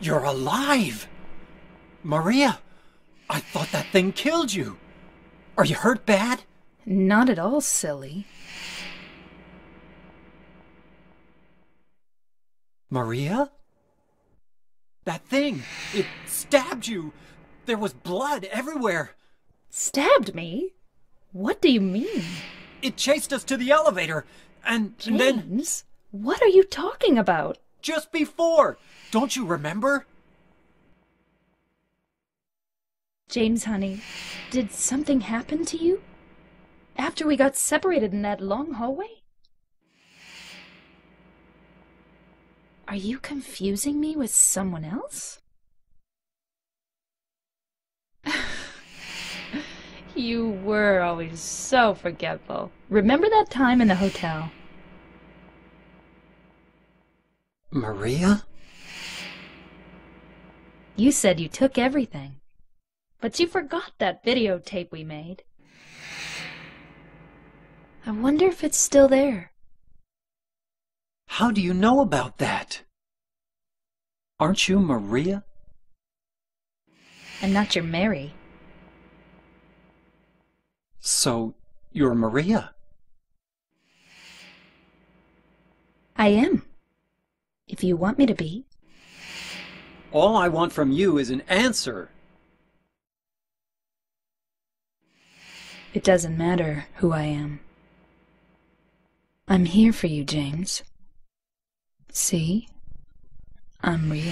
You're alive! Maria, I thought that thing killed you. Are you hurt bad? Not at all, silly. Maria? That thing, it stabbed you. There was blood everywhere. Stabbed me? What do you mean? It chased us to the elevator, and then... James, what are you talking about? Just before! Don't you remember? James, honey, did something happen to you? After we got separated in that long hallway? Are you confusing me with someone else? You were always so forgetful. Remember that time in the hotel? Maria? You said you took everything, but you forgot that videotape we made. I wonder if it's still there. How do you know about that? Aren't you Maria? I'm not your Mary. So, you're Maria? I am. If you want me to be. All I want from you is an answer. It doesn't matter who I am. I'm here for you, James. See? I'm real.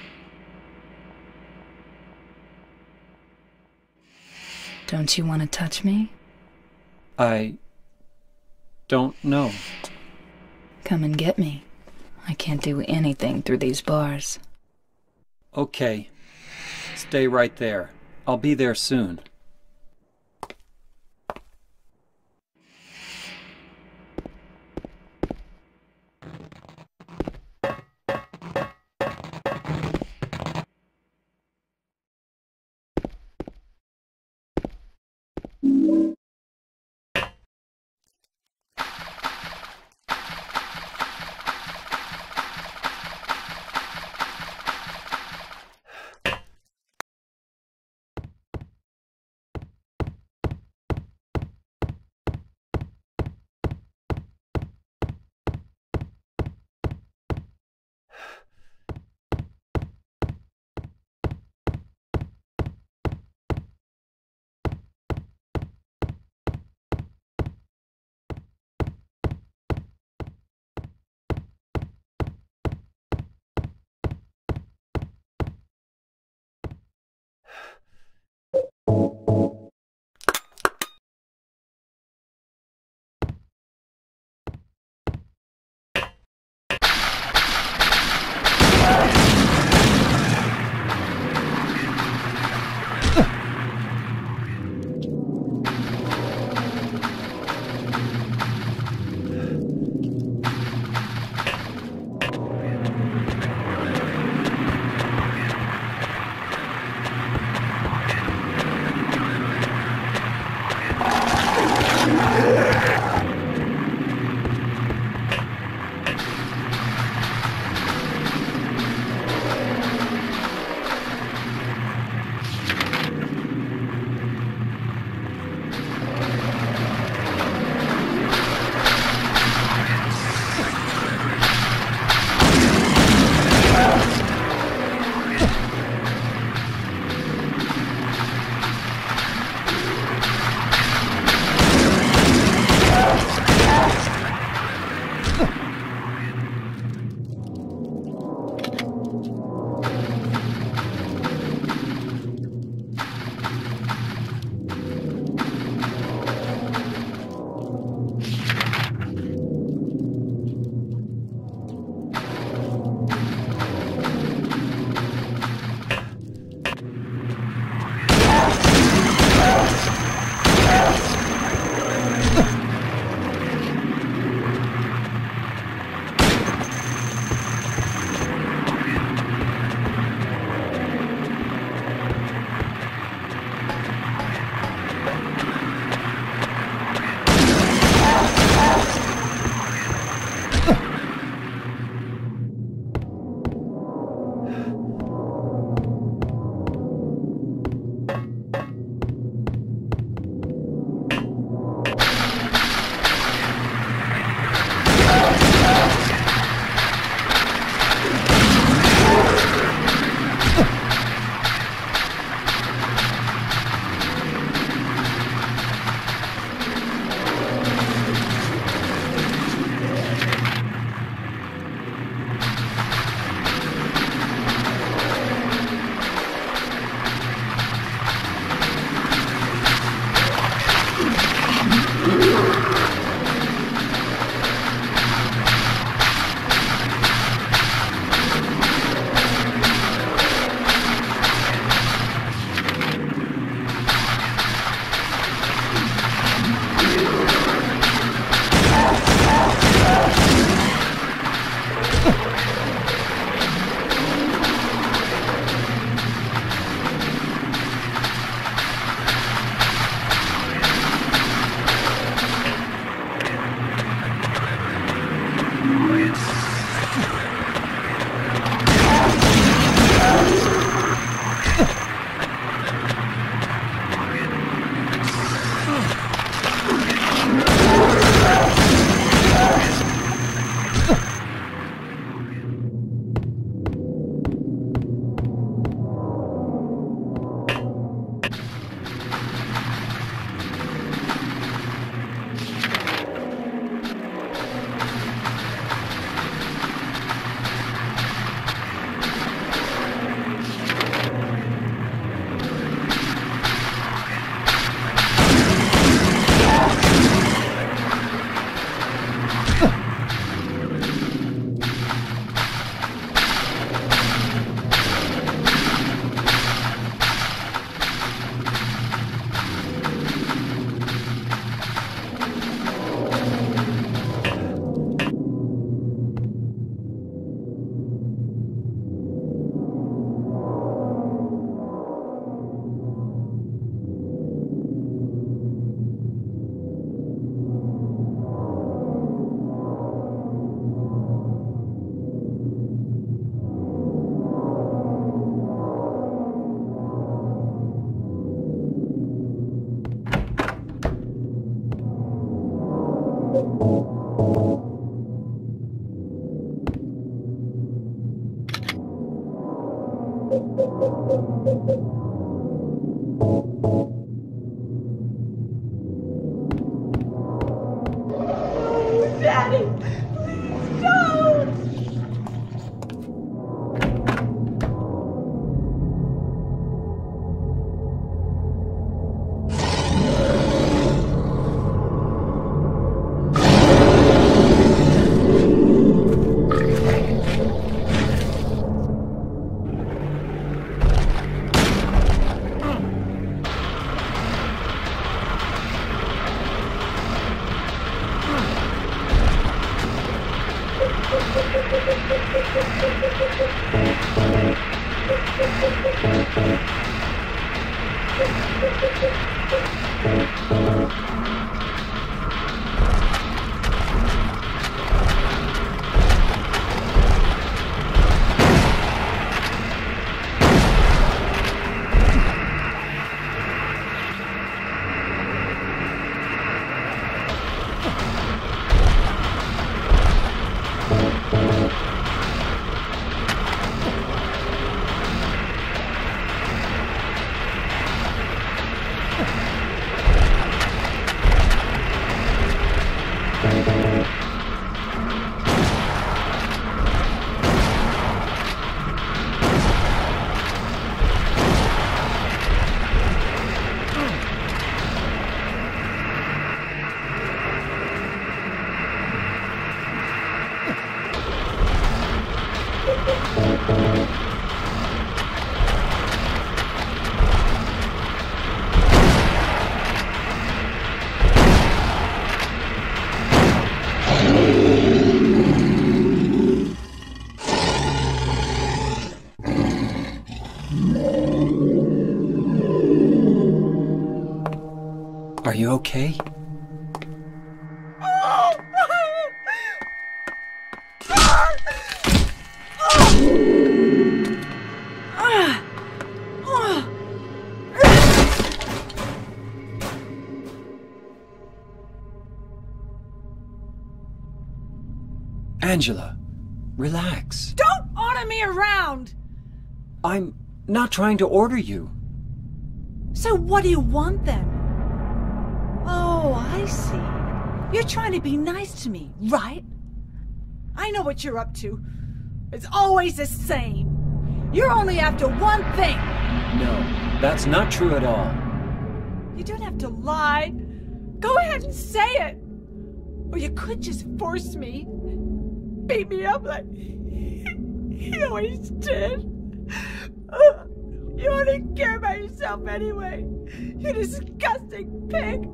Don't you want to touch me? I don't know. Come and get me. I can't do anything through these bars. Okay. Stay right there. I'll be there soon. Daddy, please don't! Are you okay? Angela, relax. Don't order me around! I'm not trying to order you. So what do you want then? Oh, I see. You're trying to be nice to me, right? I know what you're up to. It's always the same. You're only after one thing. No, that's not true at all. You don't have to lie. Go ahead and say it. Or you could just force me. Beat me up like you always did. You only care about yourself anyway. You disgusting pig.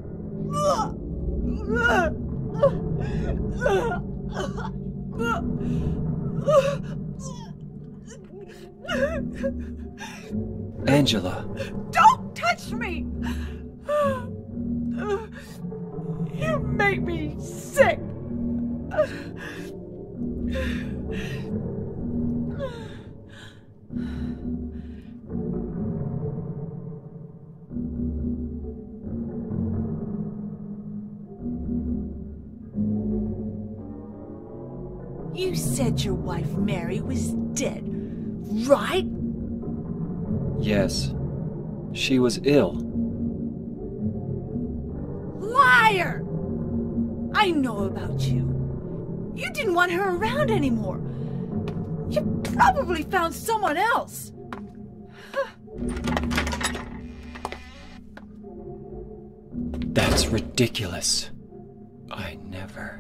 Angela. Don't touch me! You make me sick. You said your wife Mary was dead, right? Yes. She was ill. Liar! I know about you. You didn't want her around anymore. You probably found someone else. That's ridiculous. I never...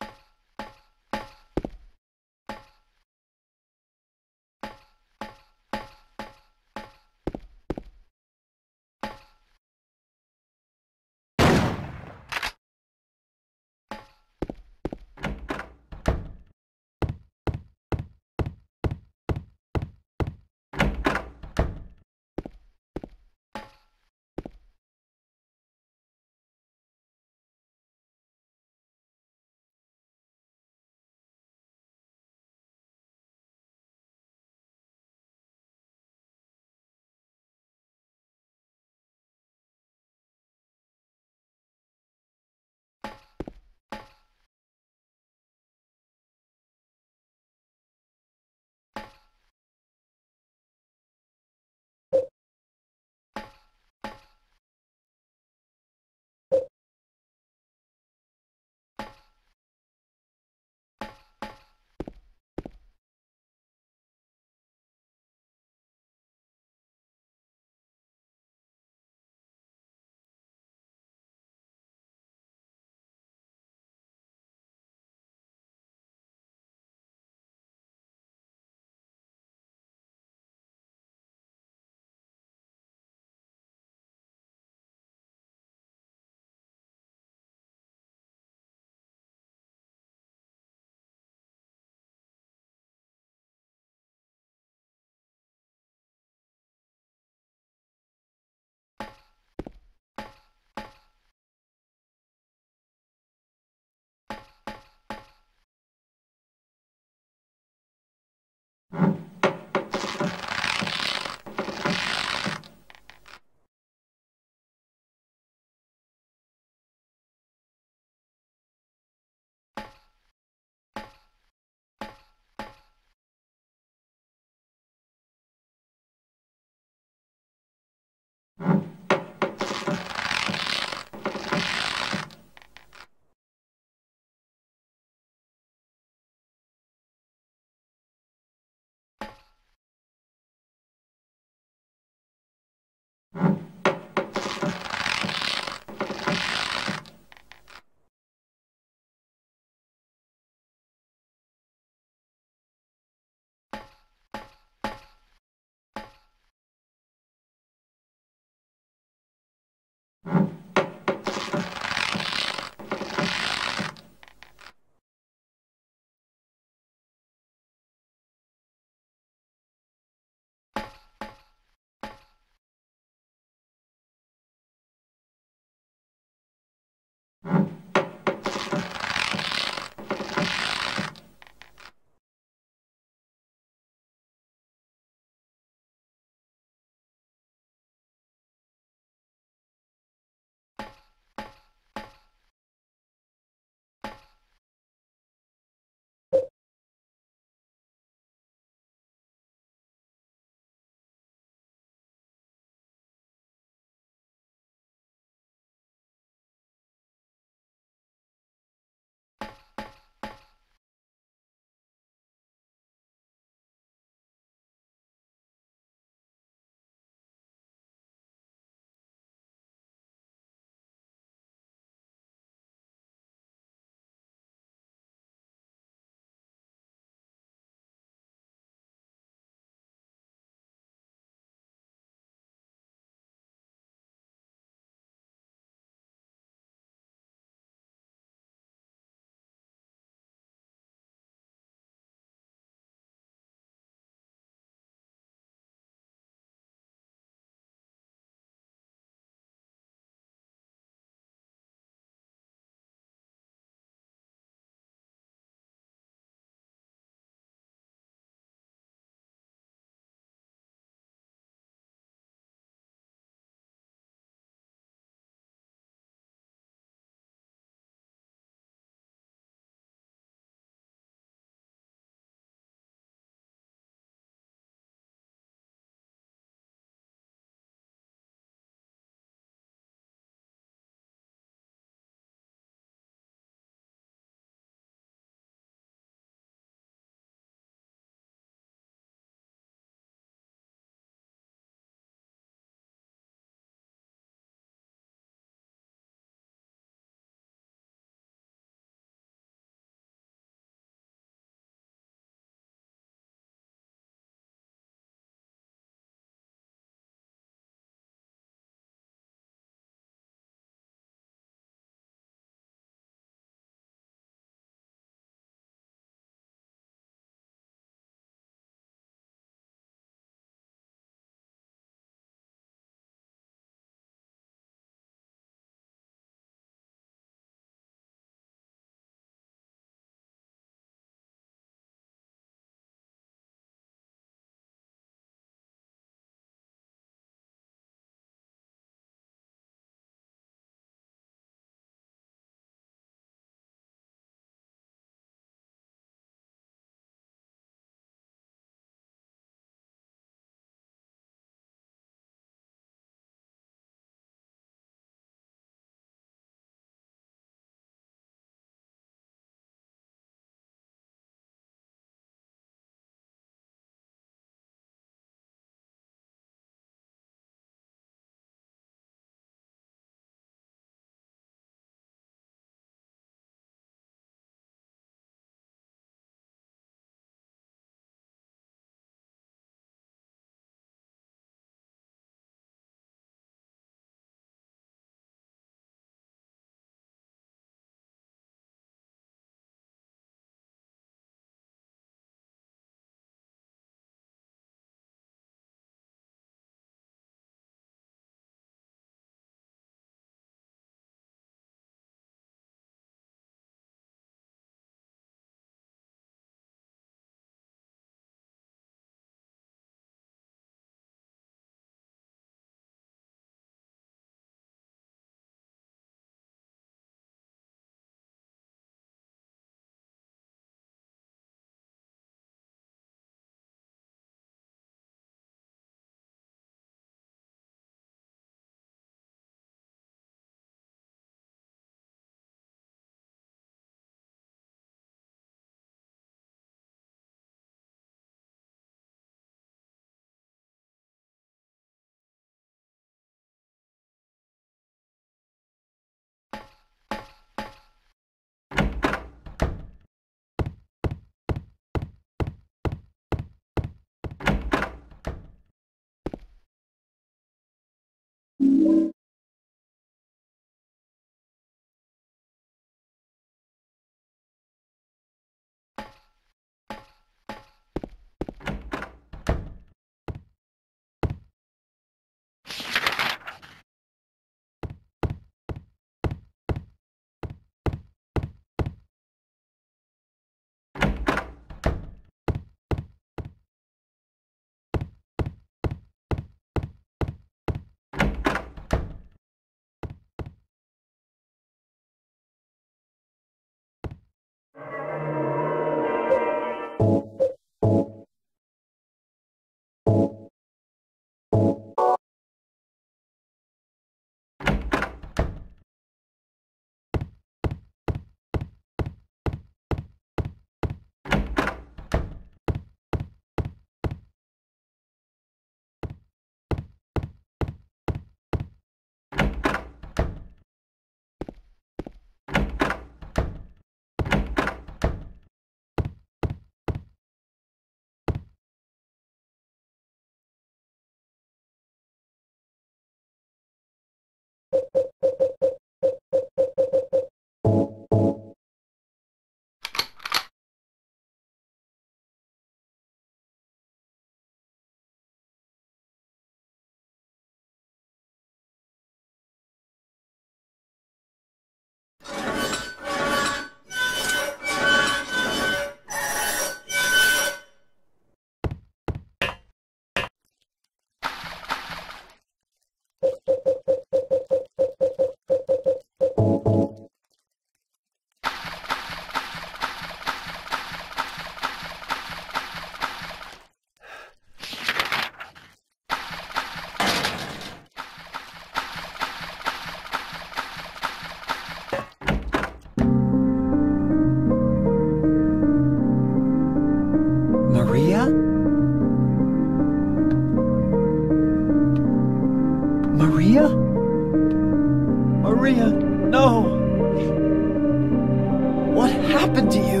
happened to you?